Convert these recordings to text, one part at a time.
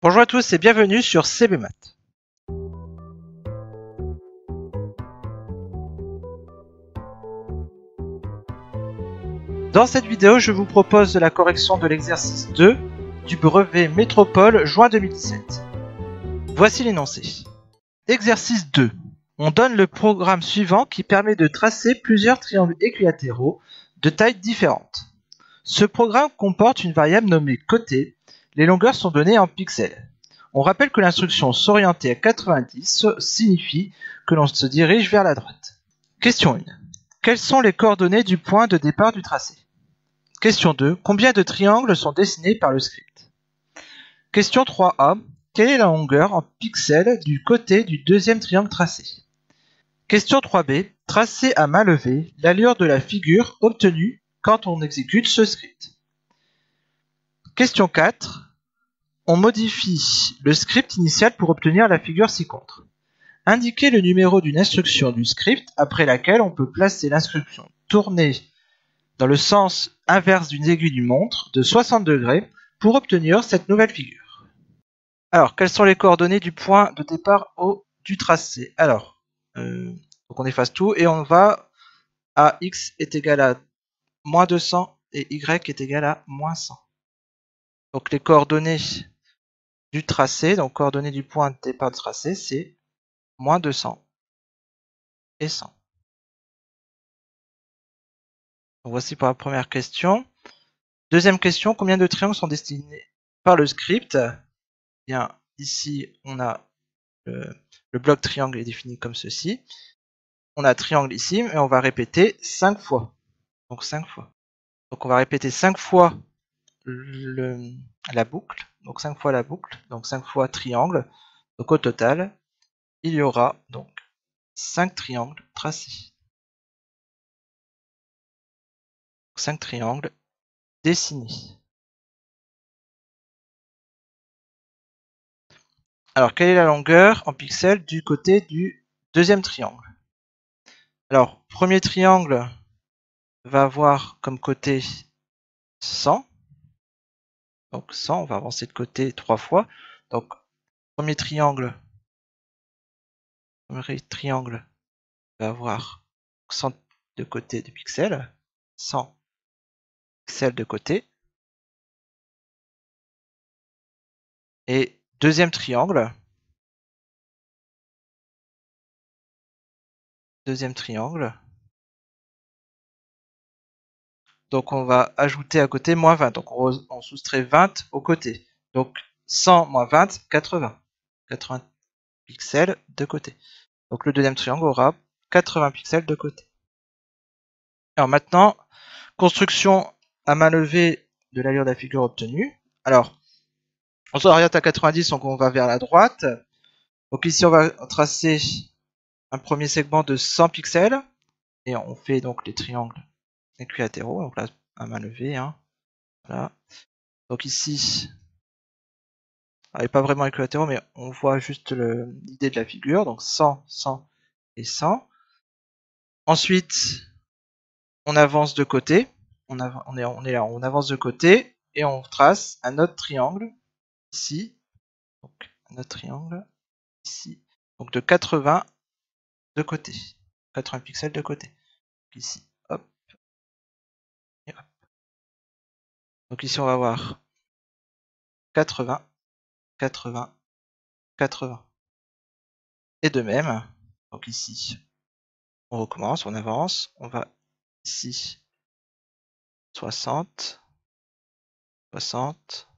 Bonjour à tous et bienvenue sur CBMath. Dans cette vidéo, je vous propose la correction de l'exercice 2 du brevet Métropole juin 2017. Voici l'énoncé. Exercice 2. On donne le programme suivant qui permet de tracer plusieurs triangles équilatéraux de tailles différentes. Ce programme comporte une variable nommée côté. Les longueurs sont données en pixels. On rappelle que l'instruction s'orienter à 90 signifie que l'on se dirige vers la droite. Question 1. Quelles sont les coordonnées du point de départ du tracé? Question 2. Combien de triangles sont dessinés par le script? Question 3a. Quelle est la longueur en pixels du côté du deuxième triangle tracé? Question 3b. Tracez à main levée l'allure de la figure obtenue quand on exécute ce script. Question 4. On modifie le script initial pour obtenir la figure ci-contre. Indiquez le numéro d'une instruction du script après laquelle on peut placer l'instruction tournée dans le sens inverse d'une aiguille d'une montre de 60 degrés pour obtenir cette nouvelle figure. Alors, quelles sont les coordonnées du point de départ du tracé? Alors, donc on efface tout et on va à x est égal à moins 200 et y est égal à moins 100. Donc les coordonnées du tracé, donc coordonnées du point de départ du tracé, c'est moins 200 et 100. Donc voici pour la première question. Deuxième question, combien de triangles sont dessinés par le script? Bien, ici, on a le bloc triangle est défini comme ceci. On a triangle ici, et on va répéter 5 fois. Donc 5 fois. Donc on va répéter 5 fois la boucle. Donc 5 fois la boucle. Donc 5 fois triangle. Donc au total, il y aura donc 5 triangles tracés. 5 triangles dessinés. Alors, quelle est la longueur en pixels du côté du deuxième triangle? Alors, premier triangle va avoir comme côté 100. Donc 100, on va avancer de côté 3 fois. Donc, premier triangle va avoir 100 de côté de pixels. 100 pixels de côté. Et deuxième triangle. Donc on va ajouter à côté moins 20. Donc on soustrait 20 au côté. Donc 100 moins 20, 80. 80 pixels de côté. Donc le deuxième triangle aura 80 pixels de côté. Alors maintenant, construction à main levée de l'allure de la figure obtenue. Alors, on s'oriente à 90, donc on va vers la droite. Donc ici, on va tracer un premier segment de 100 pixels. Et on fait donc les triangles équilatéraux. Donc là, à main levée. Hein. Voilà. Donc ici, elle n'est pas vraiment équilatéraux, mais on voit juste l'idée de la figure. Donc 100, 100 et 100. Ensuite, on avance de côté. On est là, on avance de côté. Et on trace un autre triangle ici. Donc un autre triangle ici. Donc de 80 de côté. 80 pixels de côté. Donc ici, hop. Et hop. Donc ici, on va voir 80, 80, 80. Et de même, donc ici, on recommence, on avance, on va ici 60, 60,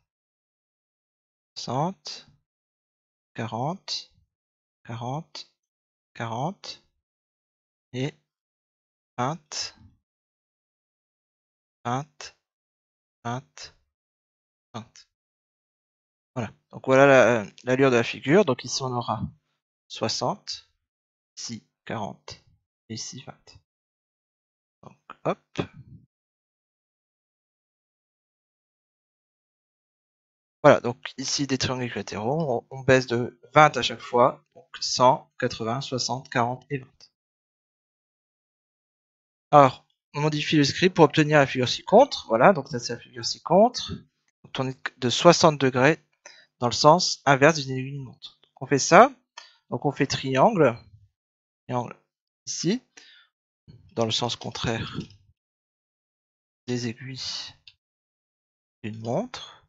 60, 40, 40, 40 et 20, 20, 20, 20. Voilà, donc voilà l'allure de la figure. Donc ici on aura 60, ici 40 et ici 20. Donc hop. Voilà, donc ici des triangles équilatéraux, on baisse de 20 à chaque fois, donc 100, 80, 60, 40 et 20. Alors, on modifie le script pour obtenir la figure ci-contre, voilà, donc ça c'est la figure ci-contre. On tourne de 60 degrés dans le sens inverse d'une aiguille d'une montre. Donc on fait ça. Donc on fait triangle ici, dans le sens contraire des aiguilles d'une montre.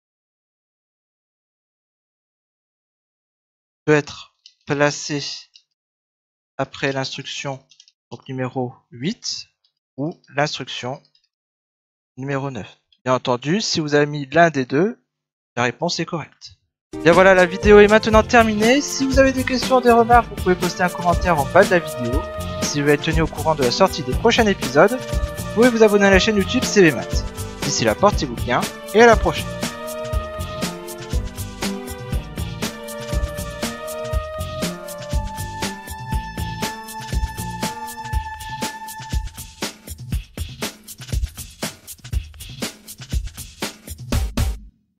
Peut être placé après l'instruction donc numéro 8 ou l'instruction numéro 9. Bien entendu, si vous avez mis l'un des deux, la réponse est correcte. Bien voilà, la vidéo est maintenant terminée. Si vous avez des questions, des remarques, vous pouvez poster un commentaire en bas de la vidéo. Si vous voulez être tenu au courant de la sortie des prochains épisodes, vous pouvez vous abonner à la chaîne YouTube CVMath. D'ici là, portez-vous bien et à la prochaine.